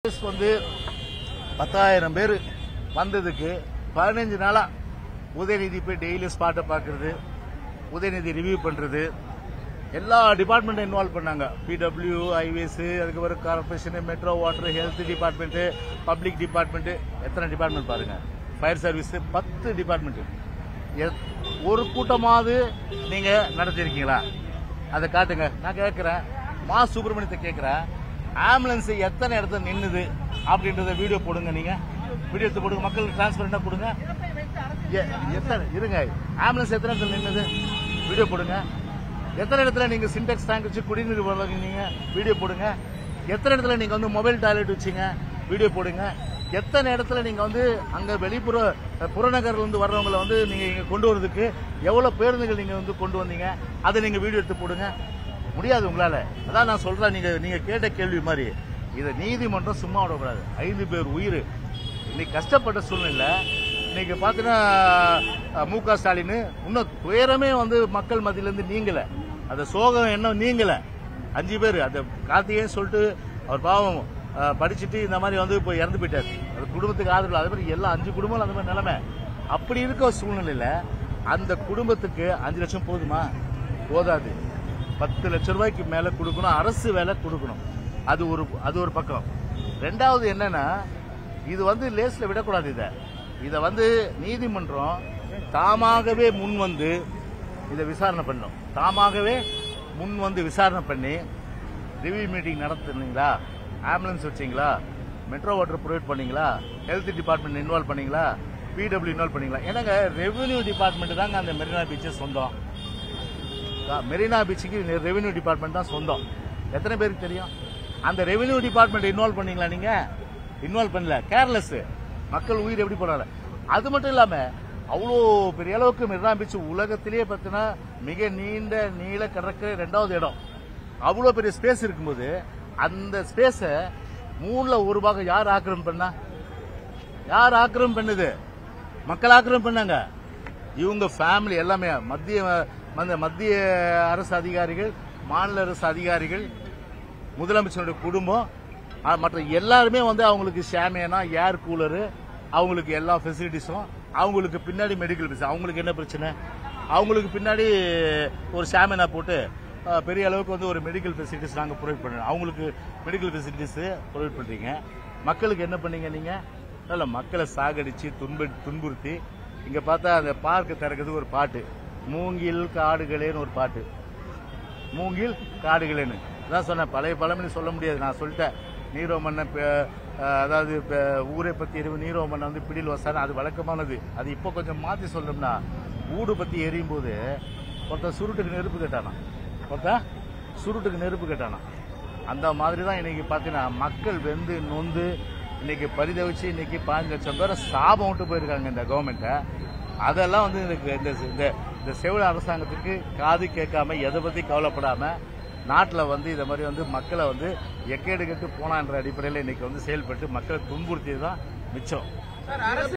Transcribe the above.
வந்து 10,000 பேர் வந்ததுக்கு 15 நாளா உதயநிதி போய் டெய்லி ஸ்பாட்டை பார்க்கறது, உதயநிதி ரிவ்யூ பண்றது, எல்லா டிபார்ட்மெண்ட்டும் இன்வால்வ் பண்ணாங்க. பிடபிள்யூ, ஹைவேஸ், அதுக்கப்புறம் corporation, metro water, health department, public department, எத்தனை டிபார்ட்மெண்ட் பாருங்க, ஃபயர் சர்வீஸ், 10 டிபார்ட்மெண்ட். ஒரு கூட்டமாவது நீங்க நடத்திருக்கீங்களா? அதை காட்டுங்க. நான் கேட்கிறேன், மா சுப்பிரமணியத்தை கேட்கிறேன், ஆம்புலன்ஸ் எத்தனை இடத்துல நின்னுது அப்படின்றத வீடியோ போடுங்க. நீங்க வீடியோ எடுத்து போடுங்க, மக்களுக்கு டிரான்ஸ்பரண்டா கொடுங்க. இருங்க, ஆம்புலன்ஸ் எத்தனை இடத்துல நின்னுது வீடியோ போடுங்க. எத்தனை இடத்துல நீங்க சின்டெக்ஸ் டேங்க் வச்சு குடிநீர் வழங்கினீங்க வீடியோ போடுங்க. எத்தனை இடத்துல நீங்க வந்து மொபைல் டாய்லெட் வச்சீங்க வீடியோ போடுங்க. எத்தனை இடத்துல நீங்க வந்து அங்க வெளிப்புற புறநகர்ல இருந்து வர்றவங்களை வந்து நீங்க இங்க கொண்டு வரதுக்கு எவ்வளவு பேருந்துகள் நீங்க வந்து கொண்டு வந்தீங்க, அதை நீங்க வீடியோ எடுத்து போடுங்க. முடியாது உங்களால. அதான் நான் சொல்றேன், நீங்க கேட்ட கேள்வி மாதிரி இதை நீதிமன்றம் சும்மா விடக்கூடாது. 5 பேர் உயிர் இன்னைக்கு கஷ்டப்பட்ட சூழ்நிலை. இன்னைக்கு பாத்தீங்கன்னா மு.க. ஸ்டாலின் இன்னும் துயரமே வந்து மக்கள் மத்தியிலிருந்து நீங்கல, அந்த சோகம் என்ன நீங்கல. 5 பேர் அந்த கார்த்திகேயன் சொல்லிட்டு அவர் பாவம் படிச்சுட்டு இந்த மாதிரி வந்து இப்போ இறந்து போயிட்டாரு. அது குடும்பத்துக்கு ஆதரவு. அதே மாதிரி எல்லா 5 குடும்பம் அந்த மாதிரி நிலைமை. அப்படி இருக்க சூழ்நிலையில அந்த குடும்பத்துக்கு 5 லட்சம் போதுமா? போதாது. 10 லட்சம் ரூபாய்க்கு மேல கொடுக்கணும், அரசு வேலை கொடுக்கணும். அது ஒரு பக்கம். ரெண்டாவது என்னன்னா, இது வந்து லேஸ்ல விடக்கூடாது. இதை வந்து நீதிமன்றம் தாமாகவே முன் வந்து இதை விசாரணை பண்ணணும். தாமாகவே முன் வந்து விசாரணை பண்ணி ரிவ்யூ மீட்டிங் நடத்துனீங்களா, ஆம்புலன்ஸ் வச்சீங்களா, மெட்ரோ வாட்டர் ப்ரொவைட் பண்ணீங்களா, ஹெல்த் டிபார்ட்மெண்ட் இன்வால்வ் பண்ணீங்களா, பிடபிள்யூ இன்வால்வ் பண்ணீங்களா? எனக்கு ரெவென்யூ டிபார்ட்மெண்ட் தாங்க அந்த மெரினா பீச்சு சொந்தம். மெரினா பீச்சுக்கு ரெவென்யூ டிபார்ட்மெண்ட் தான் சொந்தம். எத்தனை பேருக்கு தெரியும்? அந்த ரெவென்யூ டிபார்ட்மெண்ட் இன்வால்வ் பண்ணீங்களா? நீங்க இன்வால்வ் பண்ணல. கேர்லெஸ். மக்கள் உயிர் எப்படி போறாங்க. அது மட்டும் இல்லாம அவ்வளோ பெரிய அளவுக்கு மெரினா பீச் உலகத்திலேயே பார்த்தீங்கன்னா மிக நீள கடற்கரை 2வது இடம். அவ்வளோ பெரிய ஸ்பேஸ் இருக்கும்போது அந்த ஸ்பேஸ 3ல 1 பாகம் யார் ஆக்கிரமிப்பு பண்ணா? யார் ஆக்கிரமிப்பு பண்ணுது? மக்கள் ஆக்கிரமிப்பு பண்ணாங்க. இவங்க ஃபேமிலி எல்லாமே மத்திய அரசு அதிகாரிகள், மாநில அரசு அதிகாரிகள், முதலமைச்சருடைய குடும்பம், மற்ற எல்லாருமே வந்து அவங்களுக்கு ஷாமியானா, ஏர் கூலரு, அவங்களுக்கு எல்லா ஃபெசிலிட்டிஸும், அவங்களுக்கு பின்னாடி மெடிக்கல் ஃபெசிலிட்டி. அவங்களுக்கு என்ன பிரச்சனை? அவங்களுக்கு பின்னாடி ஒரு ஷாமியானா போட்டு பெரிய அளவுக்கு வந்து ஒரு மெடிக்கல் ஃபெசிலிட்டிஸ் நாங்கள் ப்ரொவைட் பண்ணுறோம். அவங்களுக்கு மெடிக்கல் ஃபெசிலிட்டிஸ் ப்ரொவைட் பண்ணுறீங்க. மக்களுக்கு என்ன பண்ணீங்க நீங்க? இல்ல, மக்களை சாகடிச்சு துன்புறுத்தி. இங்க பார்த்தா அந்த பார்க்க திறக்கிறது ஒரு பாட்டு, மூங்கில் காடுகளேன்னு ஒரு பாட்டு. மூங்கில் காடுகளேன்னு தான் சொன்னேன். பழைய பழமொழி சொல்ல முடியாது, நான் சொல்லிட்டேன். நீரோ மன்னன், அதாவது ஊரை பத்தி எரிவு, நீரோ மன்னன் வந்து பிடியில் வசான, அது வழக்கமானது. அது இப்போ கொஞ்சம் மாற்றி சொல்லணும்னா, ஊடு பத்தி எரியும் போது ஒருத்தன் சுருட்டுக்கு நெருப்பு கேட்டானா, அந்த மாதிரி தான் இன்னைக்கு பார்த்தீங்கன்னா மக்கள் வெந்து நொந்து இன்னைக்கு பரிதவிச்சு இன்னைக்கு 15 லட்சம் பேரை சாபம் விட்டு போயிருக்காங்க இந்த கவர்மெண்ட்டை. அதெல்லாம் வந்து இந்த செவில அரசாங்கத்துக்கு காது கேட்காம, எதை பத்தி கவலைப்படாம நாட்டில் வந்து இதை மாதிரி வந்து மக்களை வந்து எக்கேடு கெட்டு போனான்ற அடிப்படையில் இன்னைக்கு வந்து செயல்பட்டு மக்களை துன்புறுத்தியது தான் மிச்சம்.